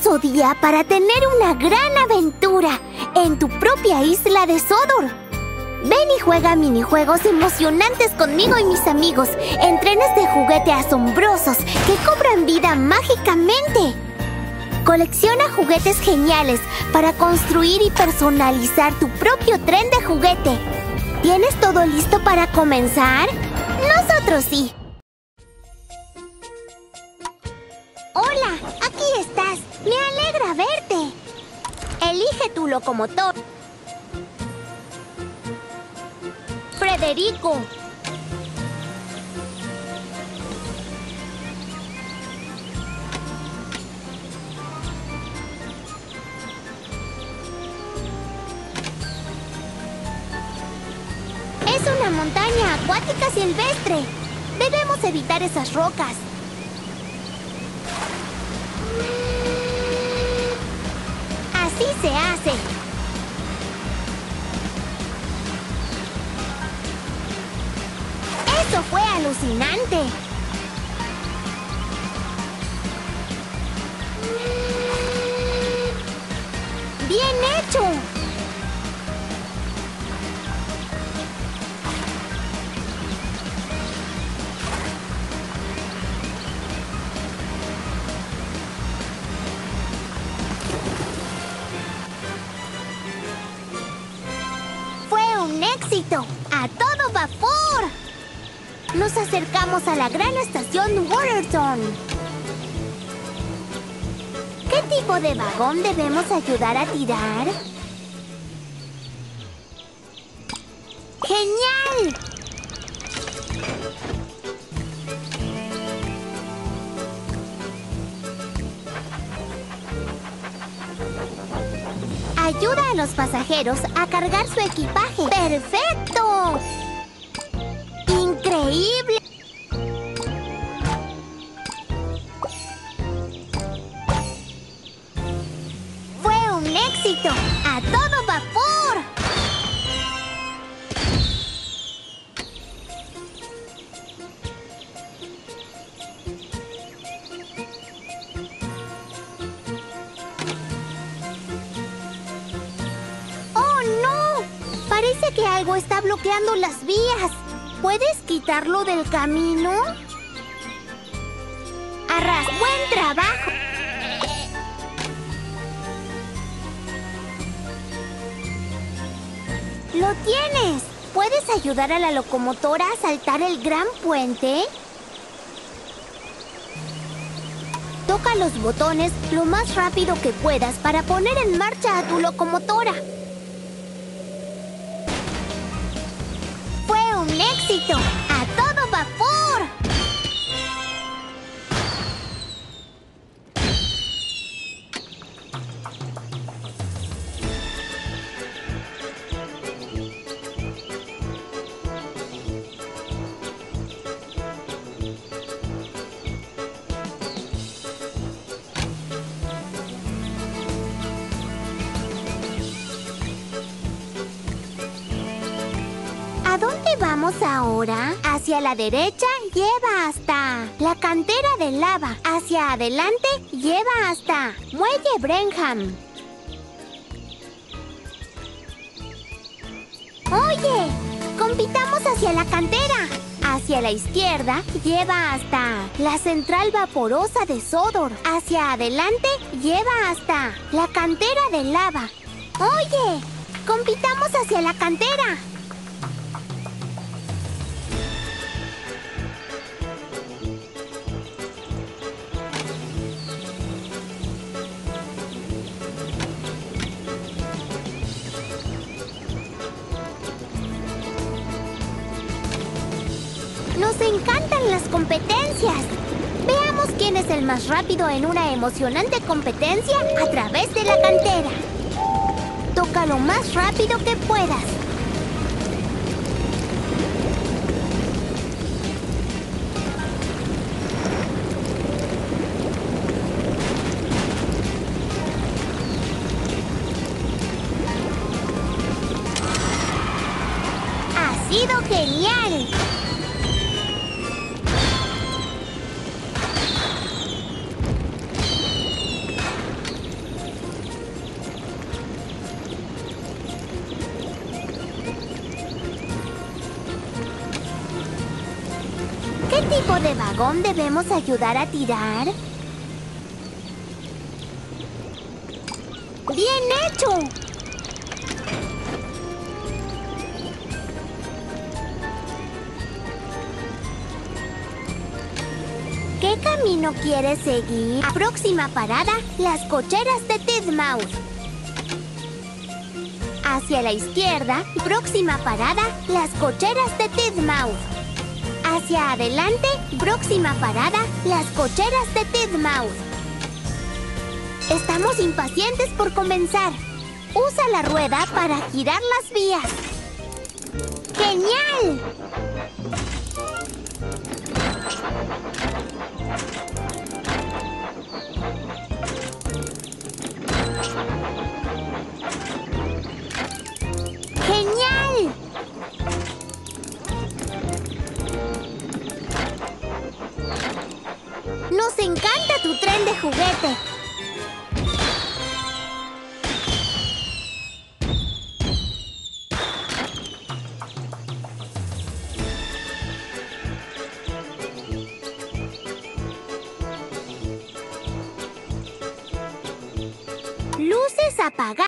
hermoso día para tener una gran aventura en tu propia isla de Sodor. Ven y juega minijuegos emocionantes conmigo y mis amigos en trenes de juguete asombrosos que cobran vida mágicamente. Colecciona juguetes geniales para construir y personalizar tu propio tren de juguete. ¿Tienes todo listo para comenzar? Nosotros sí. Hola, aquí estás. Me alegra verte. Elige tu locomotor. Federico. Es una montaña acuática silvestre. Debemos evitar esas rocas. Así se hace. ¡Eso fue alucinante! ¡Bien hecho! ¡Fue un éxito! ¡A todo vapor! Nos acercamos a la gran estación Waterton. ¿Qué tipo de vagón debemos ayudar a tirar? ¡Genial! Ayuda a los pasajeros a cargar su equipaje. ¡Perfecto! ¡Increíble! ¡Fue un éxito! ¡A todo vapor! ¡Oh, no! Parece que algo está bloqueando las vías. ¿Puedes quitarlo del camino? ¡Arras! ¡Buen trabajo! ¡Lo tienes! ¿Puedes ayudar a la locomotora a saltar el gran puente? Toca los botones lo más rápido que puedas para poner en marcha a tu locomotora. ¡Fue un éxito! ¡A todo vapor! ¿A dónde vamos ahora? Hacia la derecha lleva hasta la cantera de lava. Hacia adelante lleva hasta Muelle Brenham. ¡Oye! ¡Compitamos hacia la cantera! Hacia la izquierda lleva hasta la central vaporosa de Sodor. Hacia adelante lleva hasta la cantera de lava. ¡Oye! ¡Compitamos hacia la cantera! ¡Nos encantan las competencias! Veamos quién es el más rápido en una emocionante competencia a través de la cantera. Toca lo más rápido que puedas. ¡Ha sido genial! tipo de vagón debemos ayudar a tirar? ¡Bien hecho! ¿Qué camino quieres seguir? Próxima parada, las cocheras de Titmouse. Hacia la izquierda, próxima parada, las cocheras de Titmouse. Hacia adelante, próxima parada, las cocheras de Titmouse. Estamos impacientes por comenzar. Usa la rueda para girar las vías. ¡Genial! ¡Genial! ¡Nos encanta tu tren de juguete! Luces apagadas.